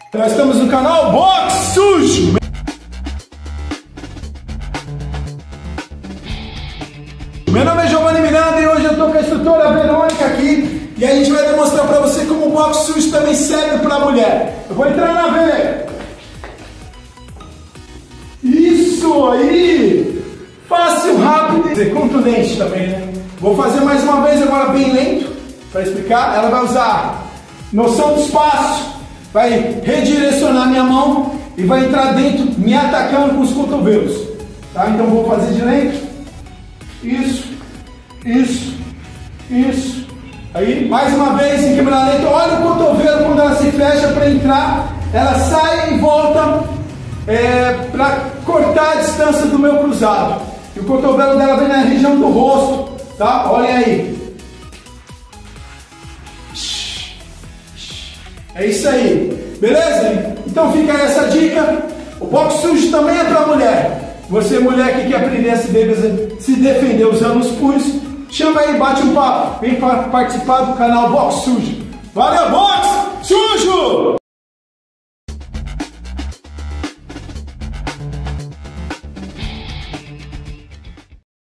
Nós estamos no canal Box Sujo. Meu nome é Giovanni Miranda e hoje eu estou com a instrutora Verônica aqui e a gente vai demonstrar para você como o box sujo também serve para a mulher. Eu vou entrar na veia. Isso aí! Fácil, rápido e contundente também, né? Vou fazer mais uma vez agora bem lento para explicar. Ela vai usar noção do espaço, vai redirecionar minha mão e vai entrar dentro me atacando com os cotovelos. Tá? Então vou fazer de lento. Isso, isso, isso. Aí, mais uma vez em câmera lenta, olha o cotovelo quando ela se fecha para entrar, ela sai e volta para cortar a distância do meu cruzado. E o cotovelo dela vem na região do rosto, tá? Olhem aí. É isso aí, beleza? Então fica essa dica. O box sujo também é para mulher. Você, mulher que quer aprender a se defender usando os punhos, chama aí, bate um papo. Vem participar do canal Box Sujo. Valeu, Box Sujo!